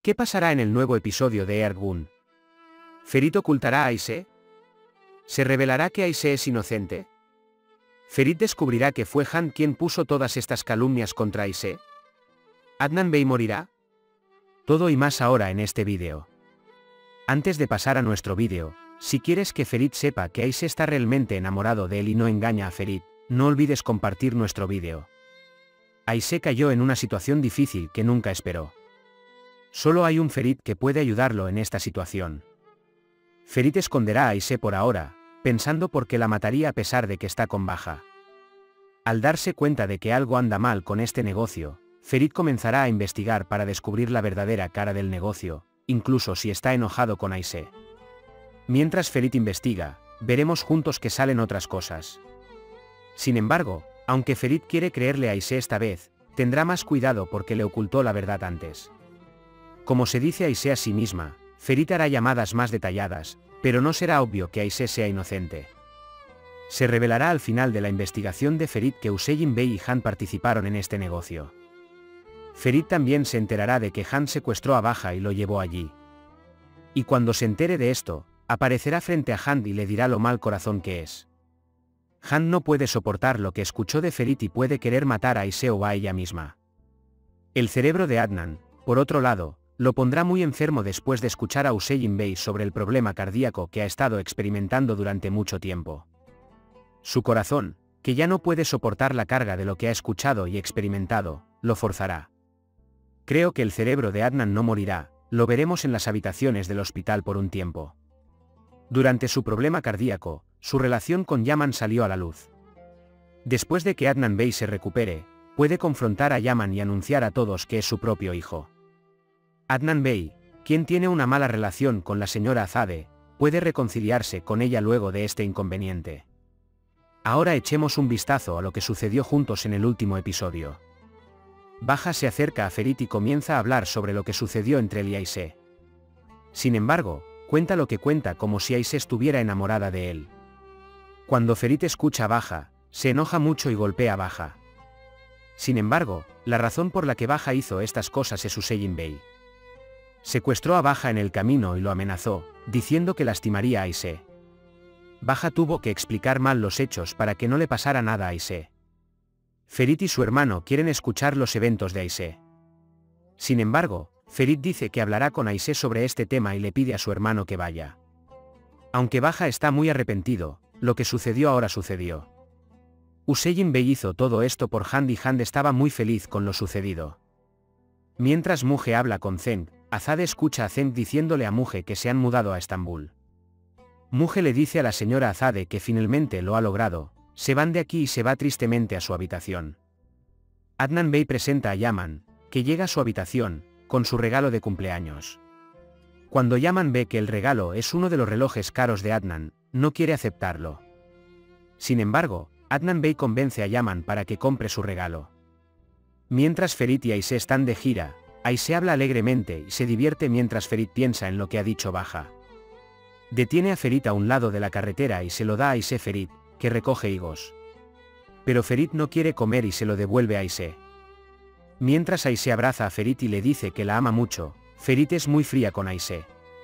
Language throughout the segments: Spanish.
¿Qué pasará en el nuevo episodio de Ergun? ¿Ferit ocultará a Aisee? ¿Se revelará que Aisee es inocente? ¿Ferit descubrirá que fue Han quien puso todas estas calumnias contra Aisee? ¿Adnan Bey morirá? Todo y más ahora en este vídeo. Antes de pasar a nuestro vídeo, si quieres que Ferit sepa que Aisee está realmente enamorado de él y no engaña a Ferit, no olvides compartir nuestro vídeo. Aisee cayó en una situación difícil que nunca esperó. Solo hay un Ferit que puede ayudarlo en esta situación. Ferit esconderá a Aisee por ahora, pensando por qué la mataría a pesar de que está con baja. Al darse cuenta de que algo anda mal con este negocio, Ferit comenzará a investigar para descubrir la verdadera cara del negocio, incluso si está enojado con Aisee. Mientras Ferit investiga, veremos juntos que salen otras cosas. Sin embargo, aunque Ferit quiere creerle a Aisee esta vez, tendrá más cuidado porque le ocultó la verdad antes. Como se dice Aisee a sí misma, Ferit hará llamadas más detalladas, pero no será obvio que Aisee sea inocente. Se revelará al final de la investigación de Ferit que Hüseyin Bey y Han participaron en este negocio. Ferit también se enterará de que Han secuestró a Baja y lo llevó allí. Y cuando se entere de esto, aparecerá frente a Han y le dirá lo mal corazón que es. Han no puede soportar lo que escuchó de Ferit y puede querer matar a Aisee o a ella misma. El cerebro de Adnan, por otro lado, lo pondrá muy enfermo después de escuchar a Hüseyin Bey sobre el problema cardíaco que ha estado experimentando durante mucho tiempo. Su corazón, que ya no puede soportar la carga de lo que ha escuchado y experimentado, lo forzará. Creo que el cerebro de Adnan no morirá, lo veremos en las habitaciones del hospital por un tiempo. Durante su problema cardíaco, su relación con Yaman salió a la luz. Después de que Adnan Bey se recupere, puede confrontar a Yaman y anunciar a todos que es su propio hijo. Adnan Bey, quien tiene una mala relación con la señora Azadeh, puede reconciliarse con ella luego de este inconveniente. Ahora echemos un vistazo a lo que sucedió juntos en el último episodio. Baja se acerca a Ferit y comienza a hablar sobre lo que sucedió entre él y Aisee. Sin embargo, cuenta lo que cuenta como si Aisee estuviera enamorada de él. Cuando Ferit escucha a Baja, se enoja mucho y golpea a Baja. Sin embargo, la razón por la que Baja hizo estas cosas es Hüseyin Bey. Secuestró a Baja en el camino y lo amenazó, diciendo que lastimaría a Aisee. Baja tuvo que explicar mal los hechos para que no le pasara nada a Aisee. Ferit y su hermano quieren escuchar los eventos de Aisee. Sin embargo, Ferit dice que hablará con Aisee sobre este tema y le pide a su hermano que vaya. Aunque Baja está muy arrepentido, lo que sucedió ahora sucedió. Hüseyin Bey hizo todo esto por Han y Han estaba muy feliz con lo sucedido. Mientras Muge habla con Zeng, Azadeh escucha a Zeng diciéndole a Muge que se han mudado a Estambul. Muge le dice a la señora Azadeh que finalmente lo ha logrado, se van de aquí y se va tristemente a su habitación. Adnan Bey presenta a Yaman, que llega a su habitación, con su regalo de cumpleaños. Cuando Yaman ve que el regalo es uno de los relojes caros de Adnan, no quiere aceptarlo. Sin embargo, Adnan Bey convence a Yaman para que compre su regalo. Mientras Ferit y Aisee están de gira, Aisee habla alegremente y se divierte mientras Ferit piensa en lo que ha dicho Baja. Detiene a Ferit a un lado de la carretera y se lo da a Aisee Ferit, que recoge higos. Pero Ferit no quiere comer y se lo devuelve a Aisee. Mientras Aisee abraza a Ferit y le dice que la ama mucho, Ferit es muy fría con Aisee.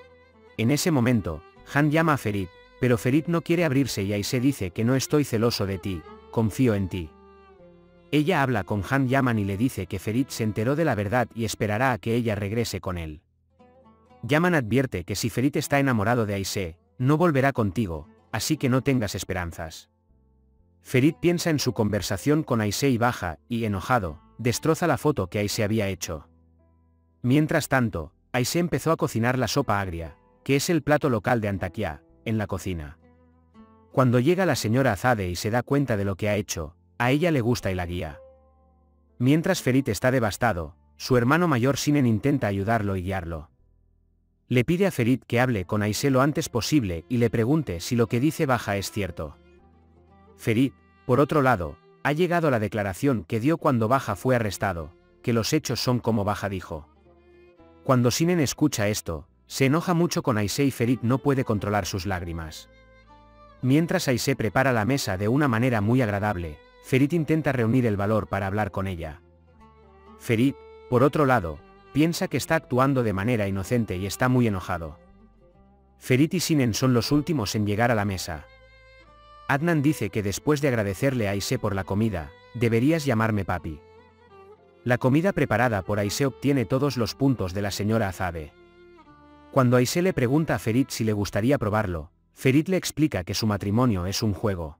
En ese momento, Han llama a Ferit, pero Ferit no quiere abrirse y Aisee dice que no estoy celoso de ti, confío en ti. Ella habla con Han Yaman y le dice que Ferit se enteró de la verdad y esperará a que ella regrese con él. Yaman advierte que si Ferit está enamorado de Aisee, no volverá contigo, así que no tengas esperanzas. Ferit piensa en su conversación con Aisee y Baja, y enojado, destroza la foto que Aisee había hecho. Mientras tanto, Aisee empezó a cocinar la sopa agria, que es el plato local de Antakya, en la cocina. Cuando llega la señora Azadeh y se da cuenta de lo que ha hecho, a ella le gusta y la guía. Mientras Ferit está devastado, su hermano mayor Sinen intenta ayudarlo y guiarlo. Le pide a Ferit que hable con Aisee lo antes posible y le pregunte si lo que dice Baja es cierto. Ferit, por otro lado, ha llegado a la declaración que dio cuando Baja fue arrestado, que los hechos son como Baja dijo. Cuando Sinen escucha esto, se enoja mucho con Aisee y Ferit no puede controlar sus lágrimas. Mientras Aisee prepara la mesa de una manera muy agradable, Ferit intenta reunir el valor para hablar con ella. Ferit, por otro lado, piensa que está actuando de manera inocente y está muy enojado. Ferit y Sinen son los últimos en llegar a la mesa. Adnan dice que después de agradecerle a Aisé por la comida, deberías llamarme papi. La comida preparada por Aisé obtiene todos los puntos de la señora Azade. Cuando Aisé le pregunta a Ferit si le gustaría probarlo, Ferit le explica que su matrimonio es un juego.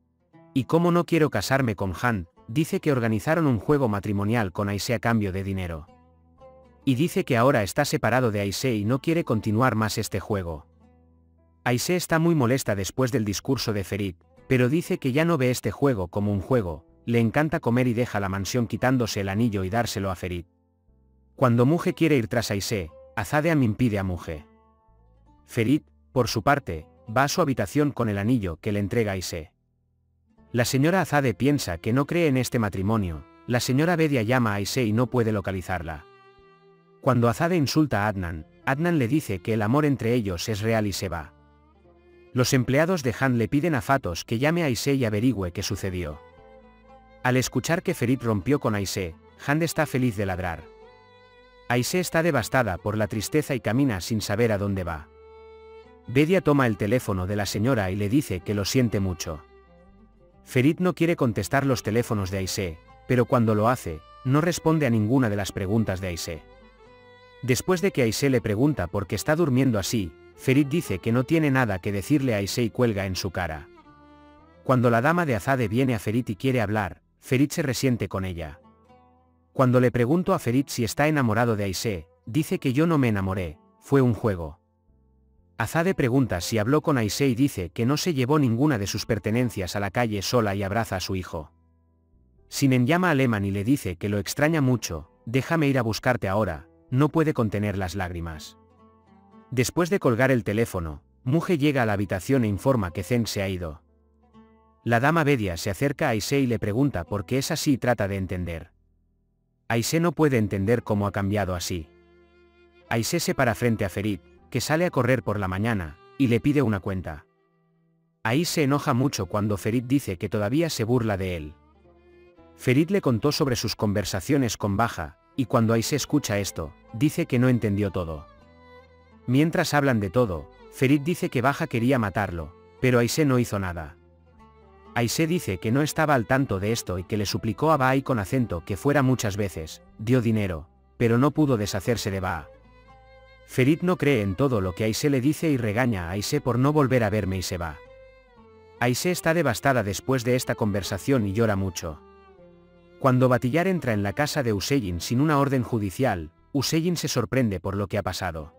Y como no quiero casarme con Han, dice que organizaron un juego matrimonial con Aisé a cambio de dinero. Y dice que ahora está separado de Aisé y no quiere continuar más este juego. Aisé está muy molesta después del discurso de Ferit, pero dice que ya no ve este juego como un juego, le encanta comer y deja la mansión quitándose el anillo y dárselo a Ferit. Cuando Muge quiere ir tras Aisé, Azadeam impide a Muge. Ferit, por su parte, va a su habitación con el anillo que le entrega Aisé. La señora Azade piensa que no cree en este matrimonio, la señora Bedia llama a Aisé y no puede localizarla. Cuando Azade insulta a Adnan, Adnan le dice que el amor entre ellos es real y se va. Los empleados de Han le piden a Fatos que llame a Aisé y averigüe qué sucedió. Al escuchar que Ferit rompió con Aisé, Han está feliz de ladrar. Aisé está devastada por la tristeza y camina sin saber a dónde va. Bedia toma el teléfono de la señora y le dice que lo siente mucho. Ferit no quiere contestar los teléfonos de Aisé, pero cuando lo hace, no responde a ninguna de las preguntas de Aisé. Después de que Aisé le pregunta por qué está durmiendo así, Ferit dice que no tiene nada que decirle a Aisé y cuelga en su cara. Cuando la dama de Azade viene a Ferit y quiere hablar, Ferit se resiente con ella. Cuando le pregunto a Ferit si está enamorado de Aisé, dice que yo no me enamoré, fue un juego. Azade pregunta si habló con Aisé y dice que no se llevó ninguna de sus pertenencias a la calle sola y abraza a su hijo. Sinen llama a Leman y le dice que lo extraña mucho, déjame ir a buscarte ahora, no puede contener las lágrimas. Después de colgar el teléfono, Muge llega a la habitación e informa que Zen se ha ido. La dama Bedia se acerca a Aisé y le pregunta por qué es así y trata de entender. Aisé no puede entender cómo ha cambiado así. Aisé se para frente a Ferit, que sale a correr por la mañana, y le pide una cuenta. Ahí se enoja mucho cuando Ferit dice que todavía se burla de él. Ferit le contó sobre sus conversaciones con Baja, y cuando Aisé escucha esto, dice que no entendió todo. Mientras hablan de todo, Ferit dice que Baja quería matarlo, pero Aisé no hizo nada. Aisé dice que no estaba al tanto de esto y que le suplicó a Baai con acento que fuera muchas veces, dio dinero, pero no pudo deshacerse de Baa. Ferit no cree en todo lo que Aisé le dice y regaña a Aisé por no volver a verme y se va. Aisé está devastada después de esta conversación y llora mucho. Cuando Batillar entra en la casa de Useyin sin una orden judicial, Useyin se sorprende por lo que ha pasado.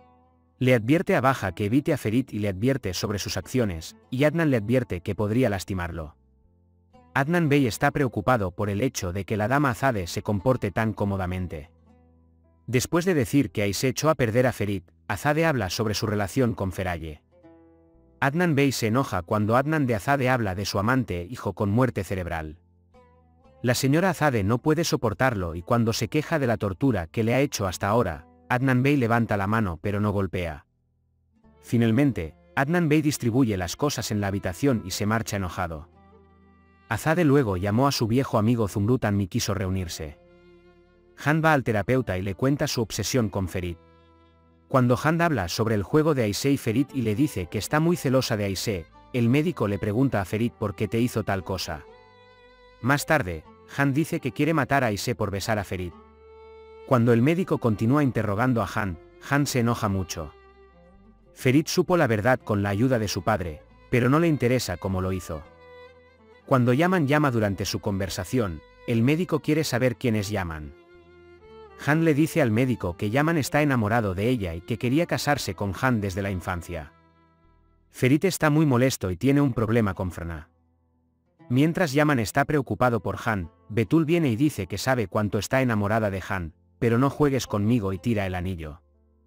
Le advierte a Baja que evite a Ferit y le advierte sobre sus acciones, y Adnan le advierte que podría lastimarlo. Adnan Bey está preocupado por el hecho de que la dama Azade se comporte tan cómodamente. Después de decir que Aisé echó a perder a Ferit, Azade habla sobre su relación con Feraye. Adnan Bey se enoja cuando Adnan de Azade habla de su amante hijo con muerte cerebral. La señora Azade no puede soportarlo y cuando se queja de la tortura que le ha hecho hasta ahora, Adnan Bey levanta la mano pero no golpea. Finalmente, Adnan Bey distribuye las cosas en la habitación y se marcha enojado. Azade luego llamó a su viejo amigo Zumrutan y quiso reunirse. Han va al terapeuta y le cuenta su obsesión con Ferit. Cuando Han habla sobre el juego de Aisé y Ferit y le dice que está muy celosa de Aisé, el médico le pregunta a Ferit por qué te hizo tal cosa. Más tarde, Han dice que quiere matar a Aisé por besar a Ferit. Cuando el médico continúa interrogando a Han, Han se enoja mucho. Ferit supo la verdad con la ayuda de su padre, pero no le interesa cómo lo hizo. Cuando Yaman llama durante su conversación, el médico quiere saber quién es Yaman. Han le dice al médico que Yaman está enamorado de ella y que quería casarse con Han desde la infancia. Ferit está muy molesto y tiene un problema con Frana. Mientras Yaman está preocupado por Han, Betul viene y dice que sabe cuánto está enamorada de Han, pero no juegues conmigo y tira el anillo.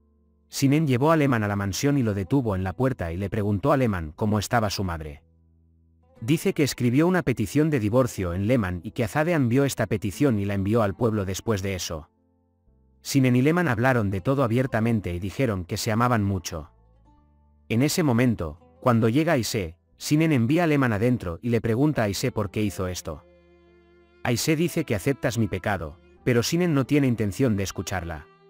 Sinen llevó a Leman a la mansión y lo detuvo en la puerta y le preguntó a Leman cómo estaba su madre. Dice que escribió una petición de divorcio en Leman y que Azade envió esta petición y la envió al pueblo después de eso. Sinen y Leman hablaron de todo abiertamente y dijeron que se amaban mucho. En ese momento, cuando llega Aisé, Sinen envía a Leman adentro y le pregunta a Aisé por qué hizo esto. Aisé dice que aceptas mi pecado, pero Sinen no tiene intención de escucharla.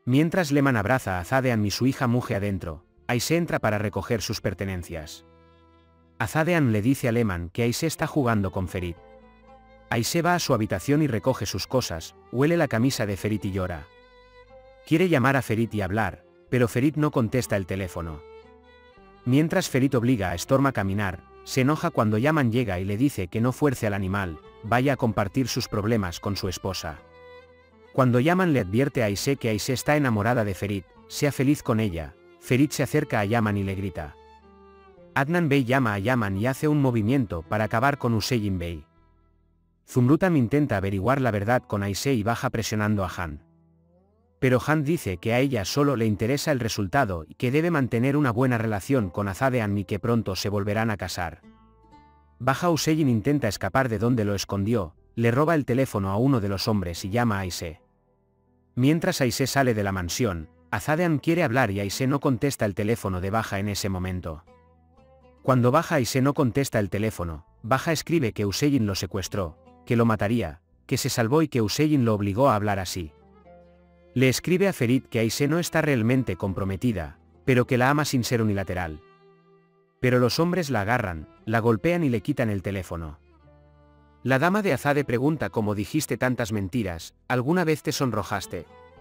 Mientras Leman abraza a Azadean y su hija muge adentro, Aisé entra para recoger sus pertenencias. Azadean le dice a Leman que Aisé está jugando con Ferit. Aisé va a su habitación y recoge sus cosas, huele la camisa de Ferit y llora. Quiere llamar a Ferit y hablar, pero Ferit no contesta el teléfono. Mientras Ferit obliga a Storm a caminar, se enoja cuando Yaman llega y le dice que no fuerce al animal, vaya a compartir sus problemas con su esposa. Cuando Yaman le advierte a Aisé que Aisé está enamorada de Ferit, sea feliz con ella, Ferit se acerca a Yaman y le grita. Adnan Bey llama a Yaman y hace un movimiento para acabar con Hüseyin Bey. Zumrutam intenta averiguar la verdad con Aisé y baja presionando a Han. Pero Han dice que a ella solo le interesa el resultado y que debe mantener una buena relación con Azadean y que pronto se volverán a casar. Baja Hüseyin intenta escapar de donde lo escondió, le roba el teléfono a uno de los hombres y llama a Aisé. Mientras Aisé sale de la mansión, Azadean quiere hablar y Aisé no contesta el teléfono de Baja en ese momento. Cuando Baja Aisé no contesta el teléfono, Baja escribe que Hüseyin lo secuestró, que lo mataría, que se salvó y que Hüseyin lo obligó a hablar así. Le escribe a Ferit que Aisé no está realmente comprometida, pero que la ama sin ser unilateral. Pero los hombres la agarran, la golpean y le quitan el teléfono. La dama de Azade pregunta cómo dijiste tantas mentiras, ¿alguna vez te sonrojaste?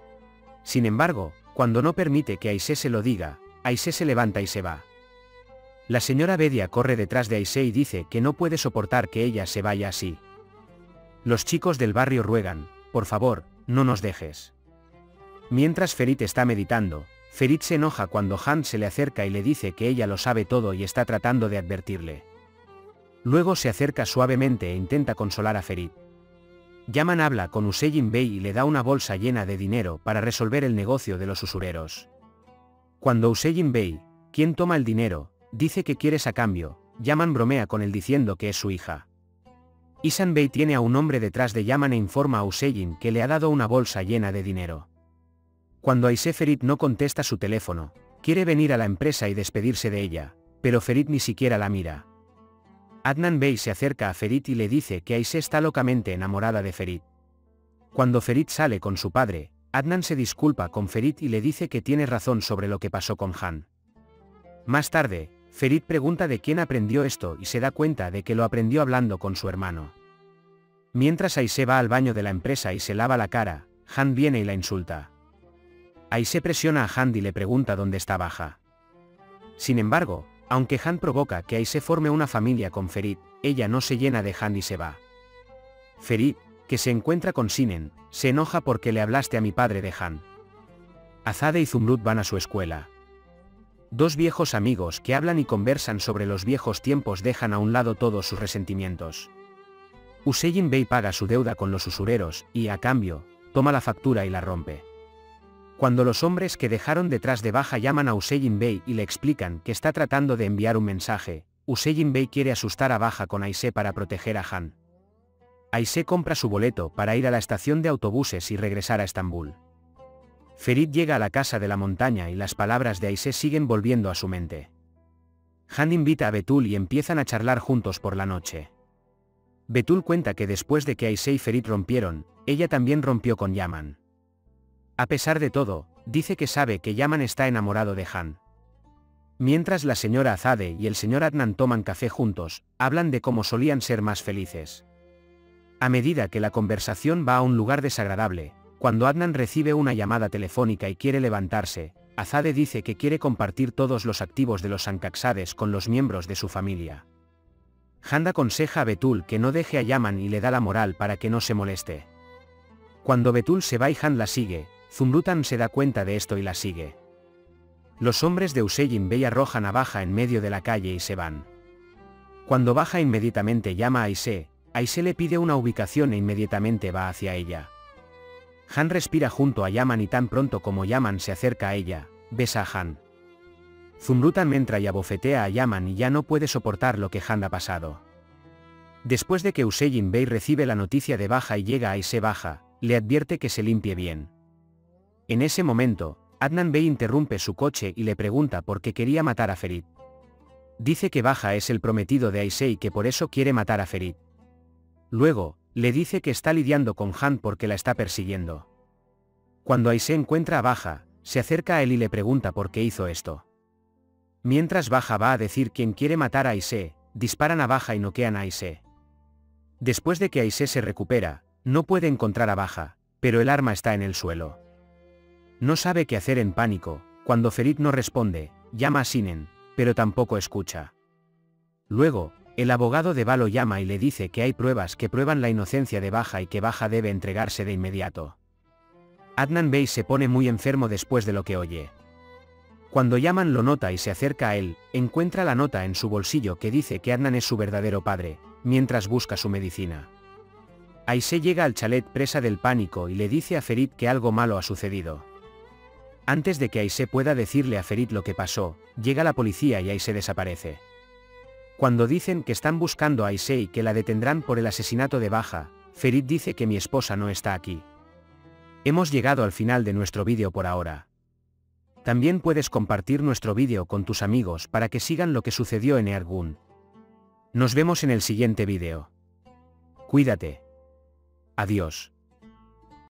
Sin embargo, cuando no permite que Aisé se lo diga, Aisé se levanta y se va. La señora Bedia corre detrás de Aisé y dice que no puede soportar que ella se vaya así. Los chicos del barrio ruegan, por favor, no nos dejes. Mientras Ferit está meditando, Ferit se enoja cuando Han se le acerca y le dice que ella lo sabe todo y está tratando de advertirle. Luego se acerca suavemente e intenta consolar a Ferit. Yaman habla con Hüseyin Bey y le da una bolsa llena de dinero para resolver el negocio de los usureros. Cuando Hüseyin Bey, quien toma el dinero, dice que quieres a cambio, Yaman bromea con él diciendo que es su hija. Ihsan Bey tiene a un hombre detrás de Yaman e informa a Hüseyin que le ha dado una bolsa llena de dinero. Cuando Aisé Ferit no contesta su teléfono, quiere venir a la empresa y despedirse de ella, pero Ferit ni siquiera la mira. Adnan Bey se acerca a Ferit y le dice que Aisé está locamente enamorada de Ferit. Cuando Ferit sale con su padre, Adnan se disculpa con Ferit y le dice que tiene razón sobre lo que pasó con Han. Más tarde, Ferit pregunta de quién aprendió esto y se da cuenta de que lo aprendió hablando con su hermano. Mientras Aisé va al baño de la empresa y se lava la cara, Han viene y la insulta. Aisé presiona a Han y le pregunta dónde está Baja. Sin embargo, aunque Han provoca que Aisé forme una familia con Ferit, ella no se llena de Han y se va. Ferit, que se encuentra con Sinen, se enoja porque le hablaste a mi padre de Han. Azade y Zumrud van a su escuela. Dos viejos amigos que hablan y conversan sobre los viejos tiempos dejan a un lado todos sus resentimientos. Hüseyin Bey paga su deuda con los usureros y, a cambio, toma la factura y la rompe. Cuando los hombres que dejaron detrás de Baja llaman a Hüseyin Bey y le explican que está tratando de enviar un mensaje, Hüseyin Bey quiere asustar a Baja con Aisé para proteger a Han. Aisé compra su boleto para ir a la estación de autobuses y regresar a Estambul. Ferit llega a la casa de la montaña y las palabras de Aisé siguen volviendo a su mente. Han invita a Betul y empiezan a charlar juntos por la noche. Betul cuenta que después de que Aisé y Ferit rompieron, ella también rompió con Yaman. A pesar de todo, dice que sabe que Yaman está enamorado de Han. Mientras la señora Azade y el señor Adnan toman café juntos, hablan de cómo solían ser más felices. A medida que la conversación va a un lugar desagradable, cuando Adnan recibe una llamada telefónica y quiere levantarse, Azade dice que quiere compartir todos los activos de los Ancaxades con los miembros de su familia. Han aconseja a Betul que no deje a Yaman y le da la moral para que no se moleste. Cuando Betul se va y Han la sigue, Zumrutan se da cuenta de esto y la sigue. Los hombres de Hüseyin Bey arrojan a Baja en medio de la calle y se van. Cuando Baja inmediatamente llama a Aisé, Aisé le pide una ubicación e inmediatamente va hacia ella. Han respira junto a Yaman y tan pronto como Yaman se acerca a ella, besa a Han. Zumrutan entra y abofetea a Yaman y ya no puede soportar lo que Han ha pasado. Después de que Hüseyin Bey recibe la noticia de Baja y llega a Aisé Baja, le advierte que se limpie bien. En ese momento, Adnan Bey interrumpe su coche y le pregunta por qué quería matar a Ferit. Dice que Baja es el prometido de Aisé y que por eso quiere matar a Ferit. Luego, le dice que está lidiando con Han porque la está persiguiendo. Cuando Aisé encuentra a Baja, se acerca a él y le pregunta por qué hizo esto. Mientras Baja va a decir quién quiere matar a Aisé, disparan a Baja y noquean a Aisé. Después de que Aisé se recupera, no puede encontrar a Baja, pero el arma está en el suelo. No sabe qué hacer en pánico. Cuando Ferit no responde, llama a Sinen, pero tampoco escucha. Luego, el abogado de Ba lo llama y le dice que hay pruebas que prueban la inocencia de Baja y que Baja debe entregarse de inmediato. Adnan Bey se pone muy enfermo después de lo que oye. Cuando llaman lo nota y se acerca a él, encuentra la nota en su bolsillo que dice que Adnan es su verdadero padre, mientras busca su medicina. Aisé llega al chalet presa del pánico y le dice a Ferit que algo malo ha sucedido. Antes de que Aisé pueda decirle a Ferit lo que pasó, llega la policía y Aisé desaparece. Cuando dicen que están buscando a Aisé y que la detendrán por el asesinato de Baja, Ferit dice que mi esposa no está aquí. Hemos llegado al final de nuestro vídeo por ahora. También puedes compartir nuestro vídeo con tus amigos para que sigan lo que sucedió en Ergun. Nos vemos en el siguiente vídeo. Cuídate. Adiós.